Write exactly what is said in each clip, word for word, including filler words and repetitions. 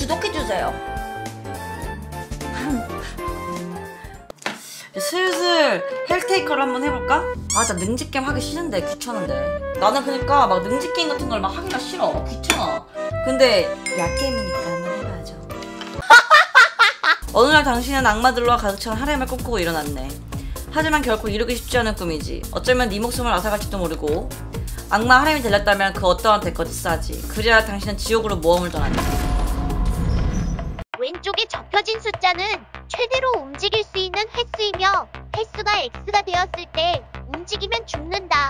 구독해주세요. 슬슬 헬테이커를 한번 해볼까? 아, 나 능지게임 하기 싫은데, 귀찮은데. 나는 그니까 막 능지게임 같은 걸 막 하기가 싫어. 귀찮아. 근데 약게임이니까 한번 해봐야죠. 어느 날 당신은 악마들과 가득 찬 하렘을 꿈꾸고 일어났네. 하지만 결코 이루기 쉽지 않은 꿈이지. 어쩌면 네 목숨을 앗아갈지도 모르고 악마 하렘이 들렸다면 그 어떠한 대가도 싸지. 그래야 당신은 지옥으로 모험을 떠나지. 왼쪽에 접혀진 숫자는 최대로 움직일 수 있는 횟수이며 횟수가 X가 되었을 때 움직이면 죽는다.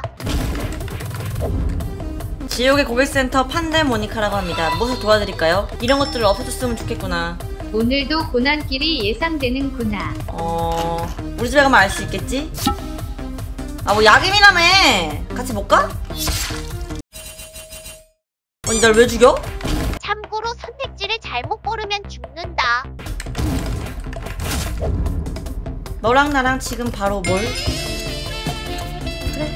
지옥의 고객센터 판데모니카라고 합니다. 무엇을 도와드릴까요? 이런 것들을 없애줬으면 좋겠구나. 오늘도 고난길이 예상되는구나. 어... 우리 집에 가면 알 수 있겠지? 아, 뭐 야금이라며! 같이 못 가? 아니, 날 왜 죽여? 참고로 선택지를 잘못 고르면 죽는다. 너랑 나랑 지금 바로 뭘? 그래.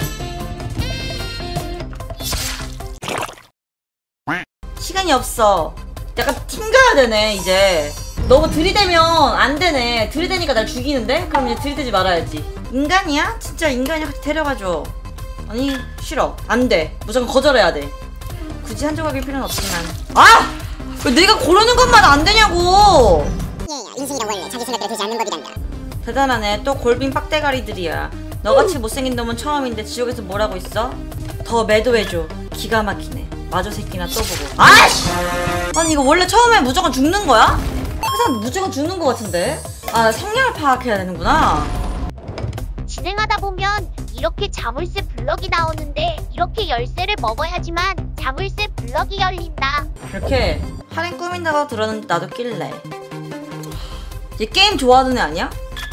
시간이 없어. 약간 튕겨야 되네, 이제. 너무 들이대면 안 되네. 들이대니까 날 죽이는데? 그럼 이제 들이대지 말아야지. 인간이야? 진짜 인간이 같이 데려가줘. 아니, 싫어. 안 돼. 무조건 거절해야 돼. 굳이 한 조각일 필요는 없지만. 아! 왜 내가 고르는 것만 안 되냐고! 인생이란 원래 자기 생각대로 되지 않는 법이란다. 대단하네. 또 골빈 빡대가리들이야. 너같이 못생긴 놈은 처음인데 지옥에서 뭐라고 있어? 더 매도해줘. 기가 막히네. 마저 새끼나 또 보고. 아이씨! 아니, 이거 원래 처음에 무조건 죽는 거야? 항상 무조건 죽는 거 같은데? 아, 성향을 파악해야 되는구나. 진행하다 보면 이렇게 자물쇠 블럭이 나오는데 이렇게 열쇠를 먹어야지만 자물쇠 블럭이 열린다. 이렇게 할인 꾸민다고 들었는데 나도 낄래. 얘 게임 좋아하는 애 아니야?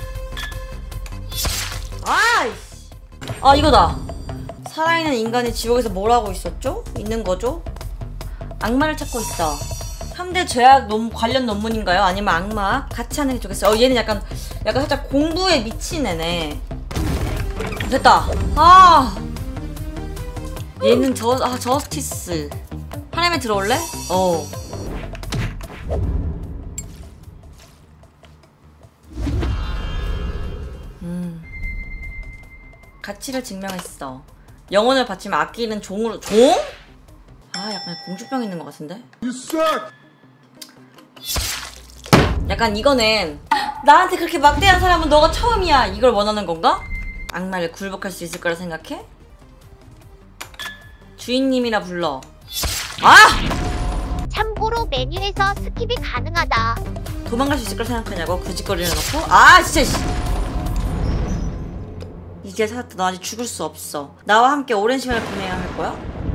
아이씨! 아, 이거다. 살아있는 인간이 지옥에서 뭘 하고 있었죠? 있는 거죠? 악마를 찾고 있어. 삼 대 죄악 논, 관련 논문인가요? 아니면 악마? 같이 하는 게 좋겠어요. 어, 얘는 약간, 약간 살짝 공부에 미친 애네. 됐다. 아! 얘는 저, 아, 저스티스. 하렘에 들어올래? 어. 음. 가치를 증명했어. 영혼을 바치면 아끼는 종으로, 종? 아, 약간 공주병 있는 것 같은데? 약간 이거는 나한테 그렇게 막대한 사람은 너가 처음이야 이걸 원하는 건가? 악마를 굴복할 수 있을 거라 생각해? 주인님이라 불러. 아! 참고로 메뉴에서 스킵이 가능하다. 도망갈 수 있을 거라 생각하냐고? 그 짓거리를 해놓고? 아, 진짜 씨. 이제 살았다. 너 아직 죽을 수 없어. 나와 함께 오랜 시간을 보내야 할 거야?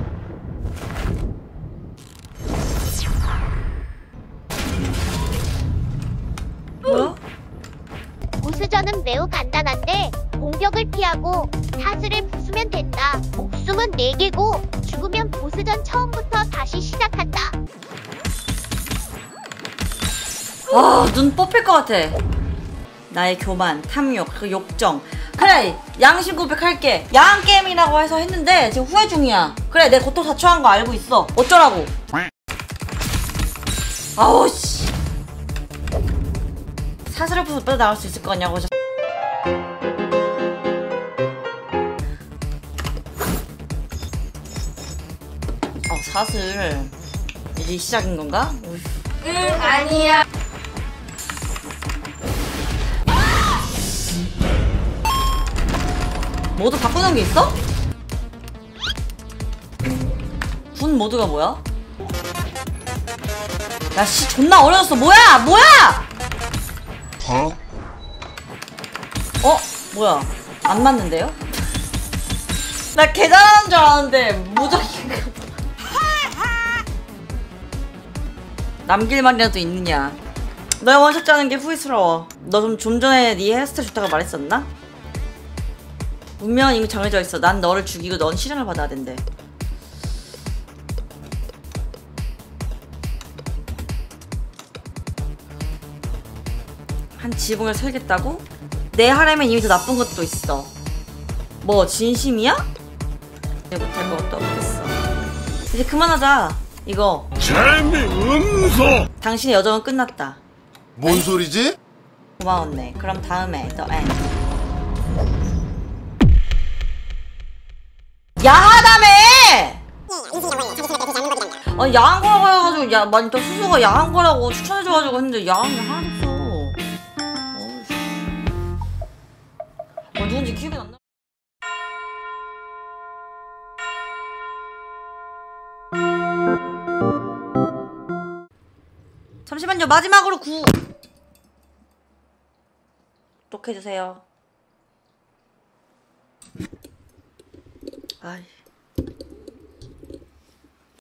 뭐야? 보스전은 매우 간단한데 공격을 피하고 사슬을 부수면 된다. 목숨은 네 개고 죽으면 보스전 처음부터 다시 시작한다. 아, 눈 뽑힐 것 같아. 나의 교만, 탐욕, 그 욕정. 그래, 양심 고백할게. 야한 게임이라고 해서 했는데 지금 후회 중이야. 그래, 내 고통 자초한 거 알고 있어. 어쩌라고. 아우 씨. 사슬을 부숴 빼 나갈 수 있을 거냐고. 어, 사슬 이제 시작인 건가? 응, 아니야. 모드 바꾸는 게 있어? 군 모드가 뭐야? 야, 씨, 존나 어려웠어. 뭐야? 뭐야? 어? 어? 뭐야? 안 맞는데요? 나 개 잘하는 줄 알았는데 무적인가 봐. 남길 말이라도 있느냐? 너의 원샷 짜는 게 후회스러워. 너 좀 좀 전에 네 헤어스타일 좋다고 말했었나? 운명은 이미 정해져 있어. 난 너를 죽이고 넌 실현을 받아야 된대. 한 지붕을 설겠다고? 내 하렘엔 이미 더 나쁜 것도 있어. 뭐 진심이야? 못할 것도 없겠어. 이제 그만하자. 이거 재미없어. 당신의 여정은 끝났다. 뭔 소리지? 고마웠네. 그럼 다음에 더 엔. 야하다며! 아니 야한 거라고 해가지고 야 많이 더 스스로가 야한 거라고 추천해줘가지고 했는데 야한 게 하나도 없어. 어우씨. 뭐 누군지 기억이 안 나. 잠시만요. 마지막으로 구 구독해주세요. 아이.